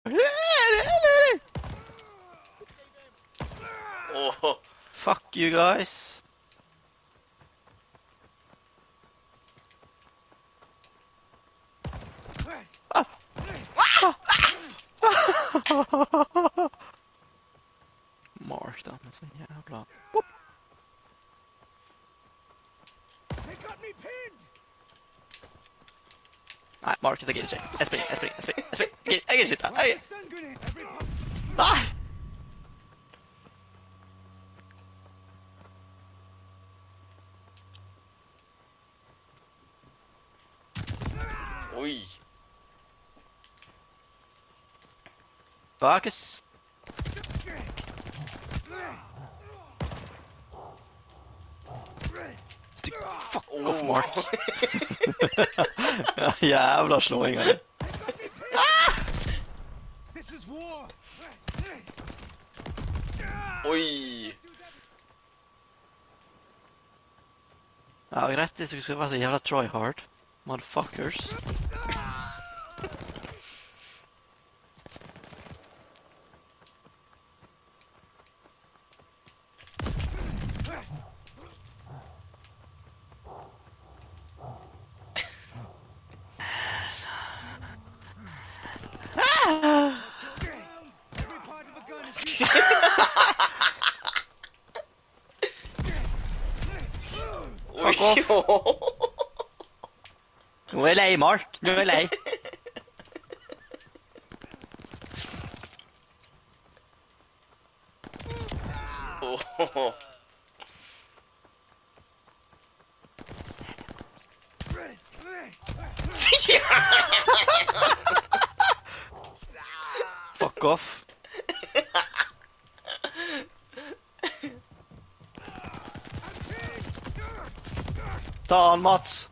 Oh. Fuck you guys. Mark da, men så jävla... Whoop. Nej, Mark, jag gillar inte. Jag springer. Jag gillar inte. Nej! Oi. Bakes. Fuck off, Mark. Jävla slåingar. Oi. Ja, greit, hvis du skal være så jævla tryhard. Motherfuckers. Fuck off. Nå er jeg lei, Mark. Nå er jeg lei. Oh. Fuck off. Ta han, Mats.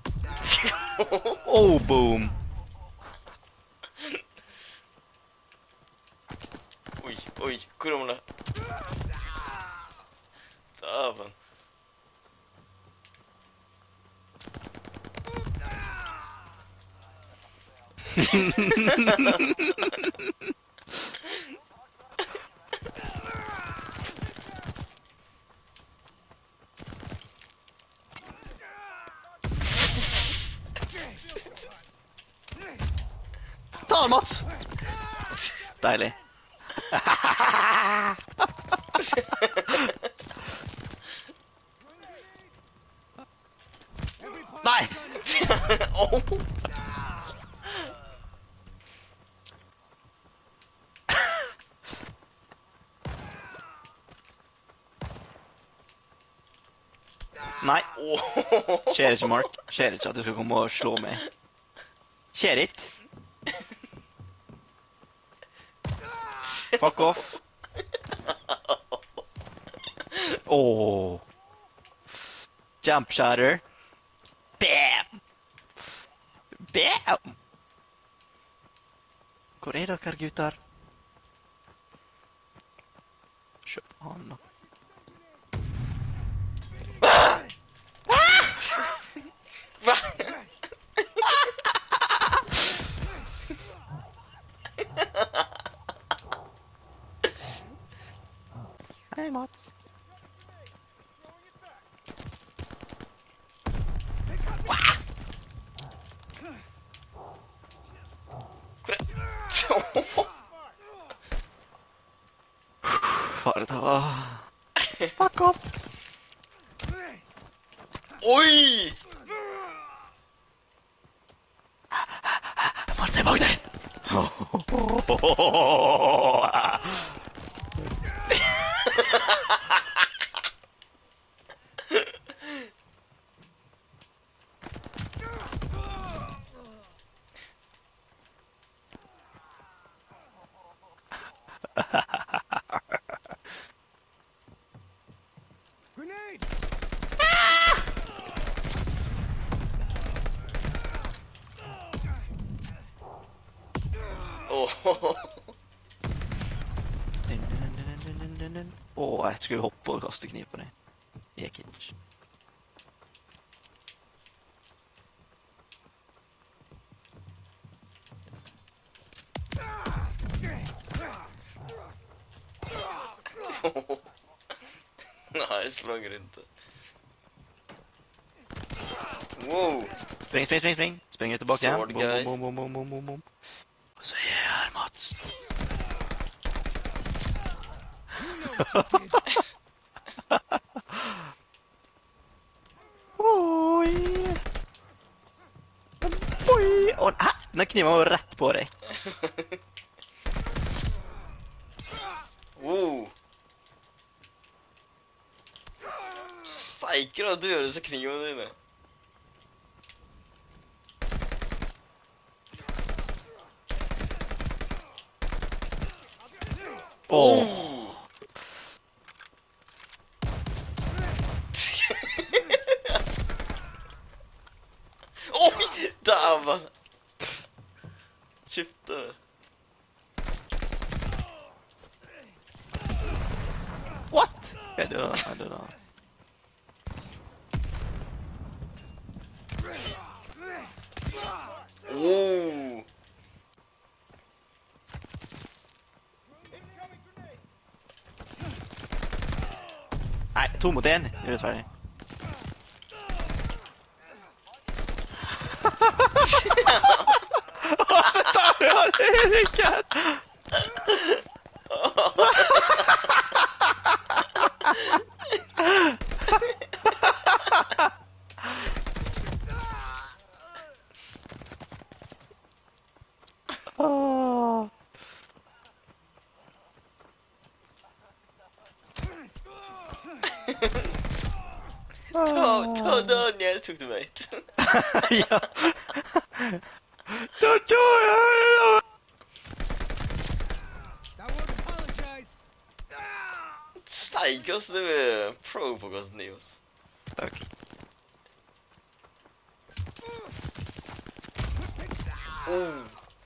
Oh, boom. Oi, hvor er det? Dæven. Ta han, Mats. Deilig. Nei! Oh. Nei. Oh. Skjer ikke, Mark. Skjer ikke at du skal komme og slå meg. Skjer ikke. Fuck off. Åh. Jump shatter. Bam! Bam! Hvor er dere, gutter? Kjøp han da. Hva? Hei, Mats. Bare ta. Fuck off. Oi! Mats, jeg bak deg. Åh, jeg skulle hoppe og kaste kniv på deg. Jeg gikk ikke. Nej, jag slår inte. Wow. Spring, spring, spring, spring. Springer tillbaka igen. Sword Boom, guy. boom, boom, boom, boom, boom, boom. Och så här, Mats. Oj. Oj. Och den här kniven var rätt på dig. Wow. Steiker og døde så knivene dine. Åh. Oi, dæven. Kjøpte det. What? I don't know. Oh. Nei, 2 mot 1. Urettferdig. Hvorfor tar du av det, Rikard? Ta døden jeg tok du meg. Ja. Da tar jeg. Steik, altså, du er pro på å kaste kniv, altså. Takk. Oh.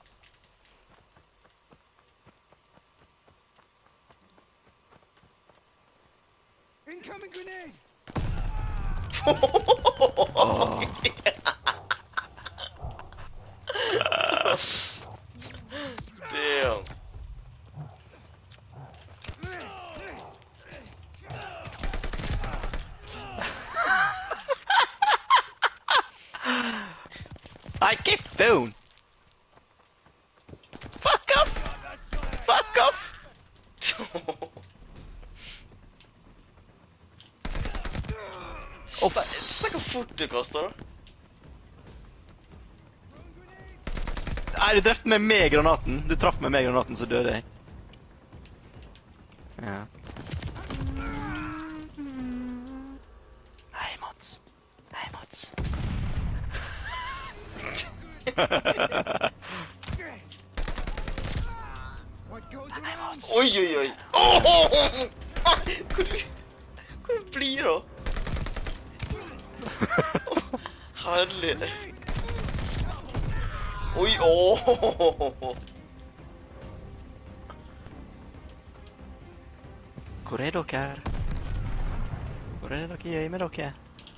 Incoming grenade! Åh. Damn. Nei, ikke phone! Fuck off! Fuck off! Snakk om fort du kaster, da. Nei, du drepte meg med granaten. Du traff meg med granaten, så døde jeg. Ja. Hei, Mats. Hei, Mats. What goes around? Oi, oi, oi. Hvor blir det? Herlig. Oi, åh. Hvor er dere? Hvor er dere gjør med dere?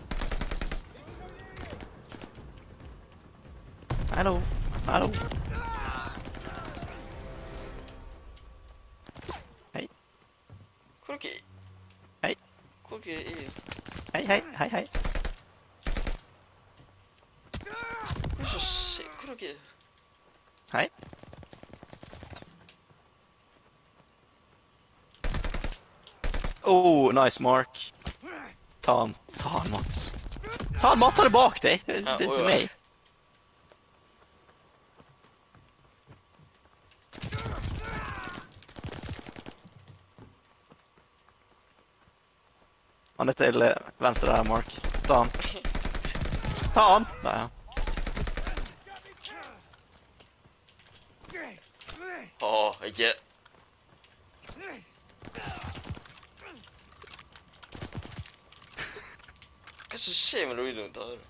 Hallo? Hallo? Hei. Hvor er dere? Hei. Hvor er dere? Hei, hei, hei, hei. Hvor er så se? Hvor er dere? Hei. Oh, nice mark. Ta han, Mats. Ta han, Mats, ta det bak deg. Det er oi, for oi. meg. Han er til venstre der, Mark. Ta han. Ta han! Der, ja. Ikke. Hva som skjer med Louis rundt her?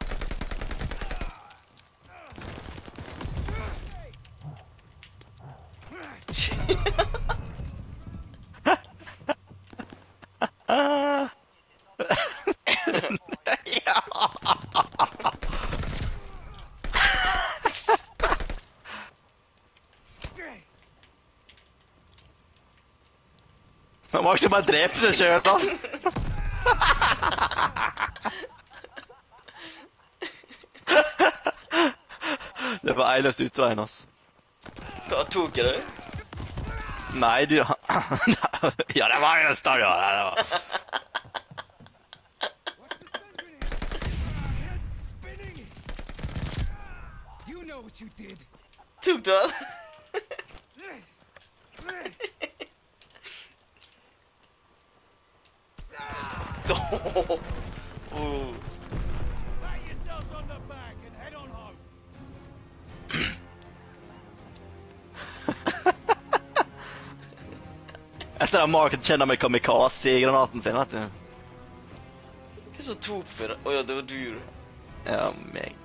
Ja! Men Max bare drepte seg selv, da. Det var eneste utveien, altså. Hva tok jeg det? Nei, du... Ja, det var eneste, ja. Det var... Watch the stun grenade! Head's spinning! You know what you did. Tok du den? Oh. Pat yourselves on the back and head on home. Jeg ser at Mark kjenner meg kamikaze i granaten sin, vet du. Hva som tok meg da? Åja, det var du. Ja, meg.